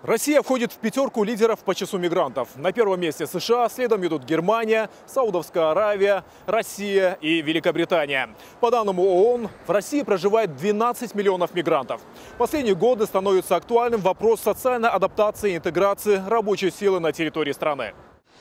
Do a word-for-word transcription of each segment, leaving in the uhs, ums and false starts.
Россия входит в пятерку лидеров по числу мигрантов. На первом месте США, следом идут Германия, Саудовская Аравия, Россия и Великобритания. По данным ООН, в России проживает двенадцать миллионов мигрантов. В последние годы становится актуальным вопрос социальной адаптации и интеграции рабочей силы на территории страны.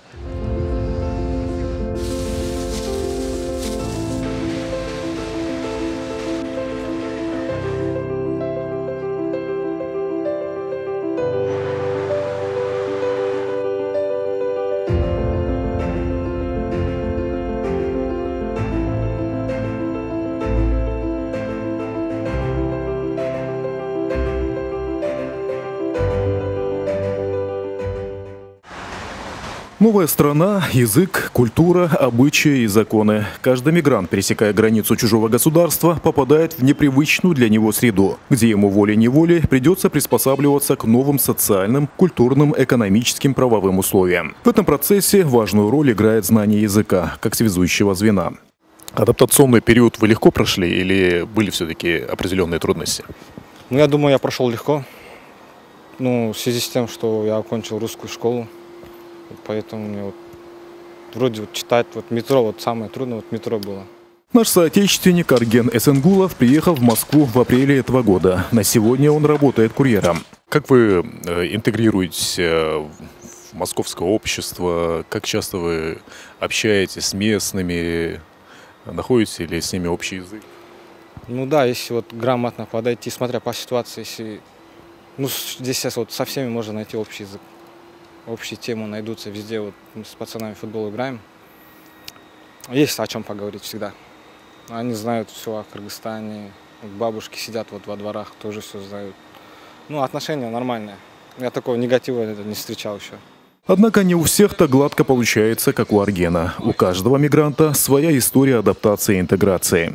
Новая страна, язык, культура, обычаи и законы. Каждый мигрант, пересекая границу чужого государства, попадает в непривычную для него среду, где ему волей-неволей придется приспосабливаться к новым социальным, культурным, экономическим, правовым условиям. В этом процессе важную роль играет знание языка, как связующего звена. Адаптационный период вы легко прошли или были все-таки определенные трудности? Ну, я думаю, я прошел легко. Ну, в связи с тем, что я окончил русскую школу. Поэтому мне вот, вроде вот читать вот метро, вот самое трудное вот метро было. Наш соотечественник Арген Эсенгулов приехал в Москву в апреле этого года. На сегодня он работает курьером. Как вы интегрируетесь в московское общество? Как часто вы общаетесь с местными? Находите ли с ними общий язык? Ну да, если вот грамотно подойти, смотря по ситуации, если... Ну, здесь сейчас вот со всеми можно найти общий язык. Общие темы найдутся везде. Вот мы с пацанами в футбол играем. Есть о чем поговорить всегда. Они знают все о Кыргызстане. Бабушки сидят вот во дворах, тоже все знают. Ну, отношения нормальные. Я такого негатива не встречал еще. Однако не у всех так гладко получается, как у Аргена. У каждого мигранта своя история адаптации и интеграции.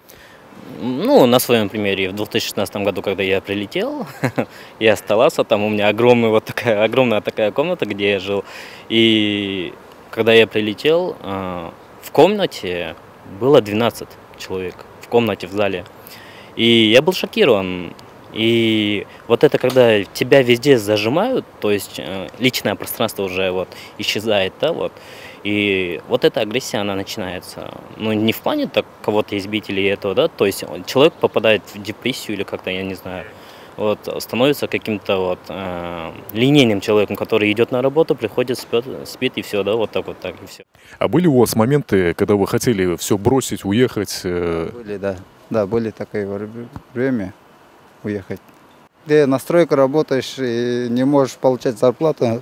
Ну, на своем примере, в две тысячи шестнадцатом году, когда я прилетел, я оставался, там у меня огромная вот такая, огромная такая комната, где я жил. И когда я прилетел, в комнате было двенадцать человек, в комнате, в зале. И я был шокирован. И вот это, когда тебя везде зажимают, то есть личное пространство уже вот исчезает, да, вот. И вот эта агрессия, она начинается, ну, не в плане так кого-то избить или этого, да, то есть человек попадает в депрессию или как-то, я не знаю, вот, становится каким-то вот э, линейным человеком, который идет на работу, приходит, спит, спит и все, да, вот так вот так и все. А были у вас моменты, когда вы хотели все бросить, уехать? Э... Были, да, да, были такое время уехать. Ты на стройке работаешь и не можешь получать зарплату,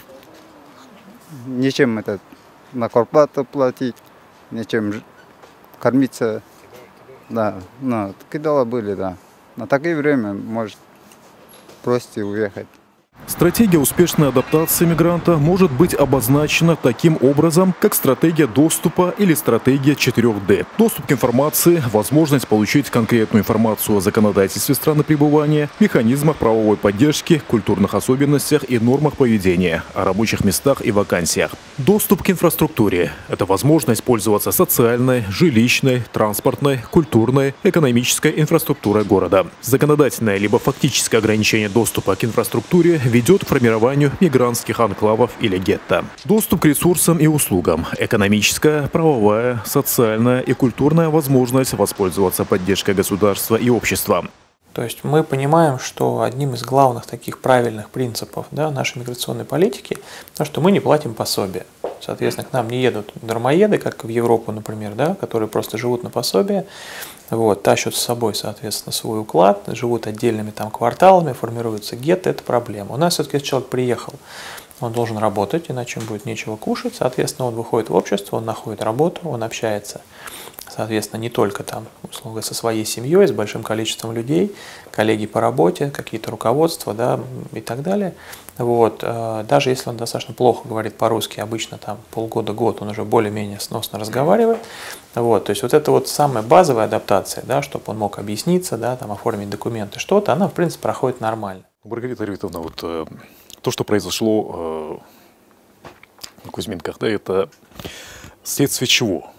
ничем это на квартплату платить, ничем кормиться. Да, ну, кидала были, да. На такое время может просто уехать. Стратегия успешной адаптации мигранта может быть обозначена таким образом, как стратегия доступа или стратегия четырех дэ. Доступ к информации, возможность получить конкретную информацию о законодательстве страны пребывания, механизмах правовой поддержки, культурных особенностях и нормах поведения, о рабочих местах и вакансиях. Доступ к инфраструктуре – это возможность пользоваться социальной, жилищной, транспортной, культурной, экономической инфраструктурой города. Законодательное либо фактическое ограничение доступа к инфраструктуре ведет к формированию мигрантских анклавов или гетто. Доступ к ресурсам и услугам, экономическая, правовая, социальная и культурная возможность воспользоваться поддержкой государства и общества. То есть мы понимаем, что одним из главных таких правильных принципов, да, нашей миграционной политики, то, что мы не платим пособие. Соответственно, к нам не едут дармоеды, как в Европу, например, да, которые просто живут на пособие, вот, тащат с собой, соответственно, свой уклад, живут отдельными там кварталами, формируются гетто, это проблема. У нас все-таки если человек приехал, он должен работать, иначе ему будет нечего кушать, соответственно, он выходит в общество, он находит работу, он общается, соответственно, не только там, условно, со своей семьей, с большим количеством людей, коллеги по работе, какие-то руководства, да, и так далее. Вот. Даже если он достаточно плохо говорит по-русски, обычно там полгода-год он уже более-менее сносно разговаривает. Вот. То есть вот это вот самая базовая адаптация, да, чтобы он мог объясниться, да, там, оформить документы, что-то, она в принципе проходит нормально. Маргарита Ревитовна, вот э, то, что произошло э, в Кузьминках, да, это следствие чего?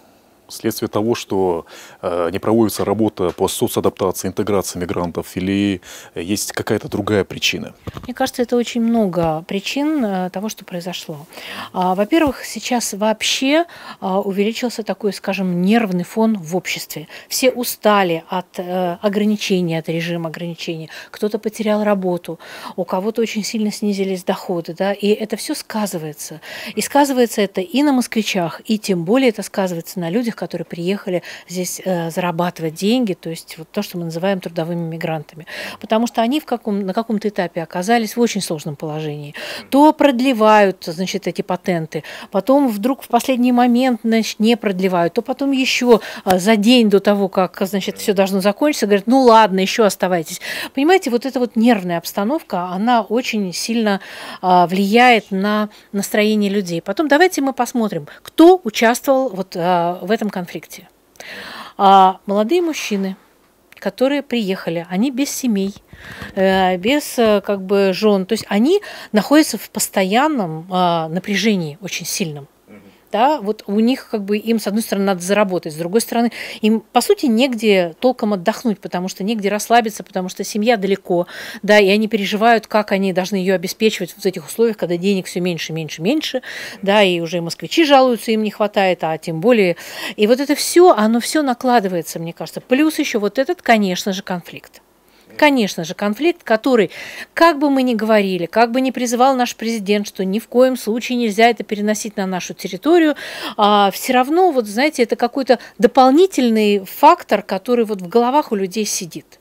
Следствие того, что э, не проводится работа по соцадаптации, интеграции мигрантов, или есть какая-то другая причина? Мне кажется, это очень много причин э, того, что произошло. А, во-первых, сейчас вообще а, увеличился такой, скажем, нервный фон в обществе. Все устали от э, ограничений, от режима ограничений. Кто-то потерял работу, у кого-то очень сильно снизились доходы, да, и это все сказывается. И сказывается это и на москвичах, и тем более это сказывается на людях, которые приехали здесь э, зарабатывать деньги, то есть вот то, что мы называем трудовыми мигрантами. Потому что они в каком, на каком-то этапе оказались в очень сложном положении. То продлевают, значит, эти патенты, потом вдруг в последний момент, значит, не продлевают, то потом еще э, за день до того, как, значит, все должно закончиться, говорят, ну ладно, еще оставайтесь. Понимаете, вот эта вот нервная обстановка, она очень сильно э, влияет на настроение людей. Потом давайте мы посмотрим, кто участвовал вот э, в этом конфликте. А, молодые мужчины, которые приехали, они без семей, э, без как бы жен, то есть они находятся в постоянном э, напряжении очень сильном. Да, вот у них как бы им, с одной стороны, надо заработать, с другой стороны, им, по сути, негде толком отдохнуть, потому что негде расслабиться, потому что семья далеко, да, и они переживают, как они должны ее обеспечивать в этих условиях, когда денег все меньше, меньше, меньше, да, и уже и москвичи жалуются, им не хватает, а тем более, и вот это все, оно все накладывается, мне кажется, плюс еще вот этот, конечно же, конфликт. Конечно же, конфликт, который, как бы мы ни говорили, как бы ни призывал наш президент, что ни в коем случае нельзя это переносить на нашу территорию, а, все равно, вот знаете, это какой-то дополнительный фактор, который вот в головах у людей сидит.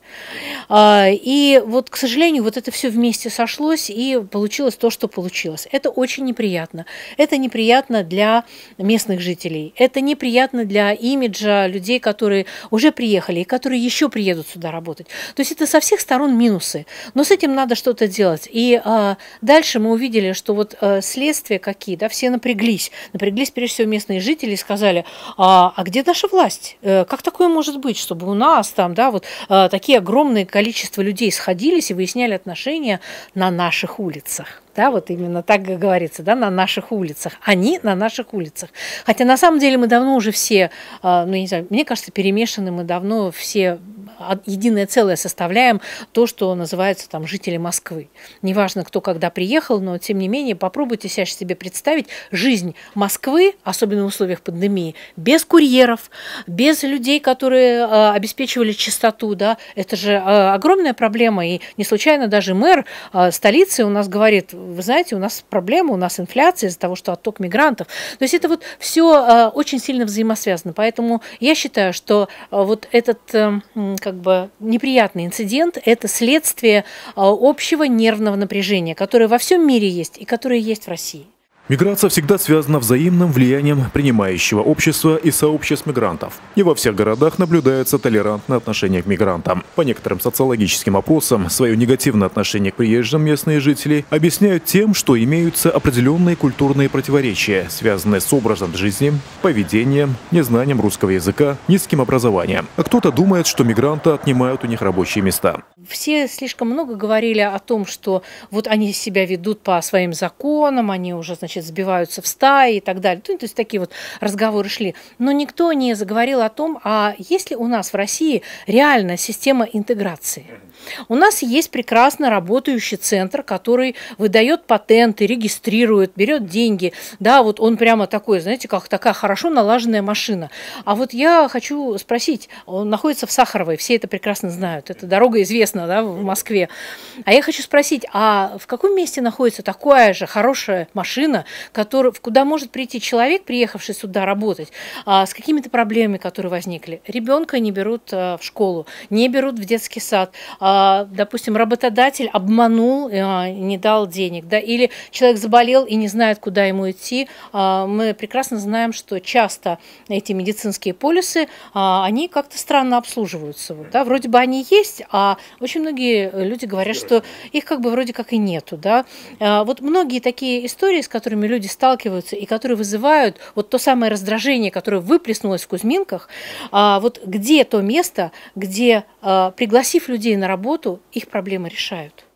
А, и вот, к сожалению, вот это все вместе сошлось, и получилось то, что получилось. Это очень неприятно. Это неприятно для местных жителей. Это неприятно для имиджа людей, которые уже приехали и которые еще приедут сюда работать. То есть это со всех сторон минусы. Но с этим надо что-то делать. И а, дальше мы увидели, что вот а, следствия какие, да, все напряглись. Напряглись, прежде всего, местные жители и сказали, а, а где наша власть? Как такое может быть, чтобы у нас там, да, вот а, такие огромное количество людей сходились и выясняли отношения на наших улицах. Да, вот именно так говорится, да, на наших улицах. Они на наших улицах. Хотя на самом деле мы давно уже все, ну, не знаю, мне кажется, перемешаны, мы давно все единое целое составляем то, что называется там жители Москвы. Неважно, кто когда приехал, но тем не менее попробуйте себе представить жизнь Москвы, особенно в условиях пандемии, без курьеров, без людей, которые э, обеспечивали чистоту, да, это же э, огромная проблема, и не случайно даже мэр э, столицы у нас говорит, вы знаете, у нас проблема, у нас инфляция из-за того, что отток мигрантов, то есть это вот все э, очень сильно взаимосвязано, поэтому я считаю, что э, вот этот э, как бы неприятный инцидент – это следствие общего нервного напряжения, которое во всем мире есть и которое есть в России. Миграция всегда связана взаимным влиянием принимающего общества и сообществ мигрантов. Не во всех городах наблюдается толерантное отношение к мигрантам. По некоторым социологическим опросам, свое негативное отношение к приезжим местные жители объясняют тем, что имеются определенные культурные противоречия, связанные с образом жизни, поведением, незнанием русского языка, низким образованием. А кто-то думает, что мигранты отнимают у них рабочие места. Все слишком много говорили о том, что вот они себя ведут по своим законам, они уже, значит, сбиваются в стаи и так далее. То есть такие вот разговоры шли. Но никто не заговорил о том, а есть ли у нас в России реальная система интеграции. У нас есть прекрасно работающий центр, который выдает патенты, регистрирует, берет деньги. Да, вот он прямо такой, знаете, как такая хорошо налаженная машина. А вот я хочу спросить, он находится в Сахаровой, все это прекрасно знают, эта дорога известна, да, в Москве. А я хочу спросить, а в каком месте находится такая же хорошая машина, который, куда может прийти человек, приехавший сюда работать, а, с какими-то проблемами, которые возникли? Ребенка не берут а, в школу, не берут в детский сад. А, допустим, работодатель обманул, а, не дал денег, да, или человек заболел и не знает, куда ему идти. А, мы прекрасно знаем, что часто эти медицинские полисы, а, они как-то странно обслуживаются. Вот, да? Вроде бы они есть, а очень многие люди говорят, что их как бы вроде как и нету. Да? А, вот многие такие истории, с которыми люди сталкиваются и которые вызывают вот то самое раздражение, которое выплеснулось в Кузьминках, а, вот где то место, где, а, пригласив людей на работу, их проблемы решают.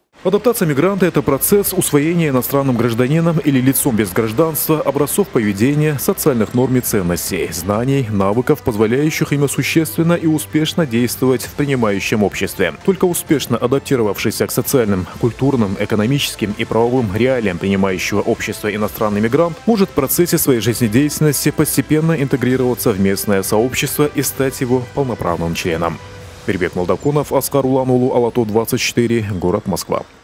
Адаптация мигранта – это процесс усвоения иностранным гражданином или лицом без гражданства образцов поведения, социальных норм и ценностей, знаний, навыков, позволяющих им существенно и успешно действовать в принимающем обществе. Только успешно адаптировавшийся к социальным, культурным, экономическим и правовым реалиям принимающего общества иностранный мигрант может в процессе своей жизнедеятельности постепенно интегрироваться в местное сообщество и стать его полноправным членом. Мирбек Молдокунов, Оскар Улан-Улу, Алату двадцать четыре, город Москва.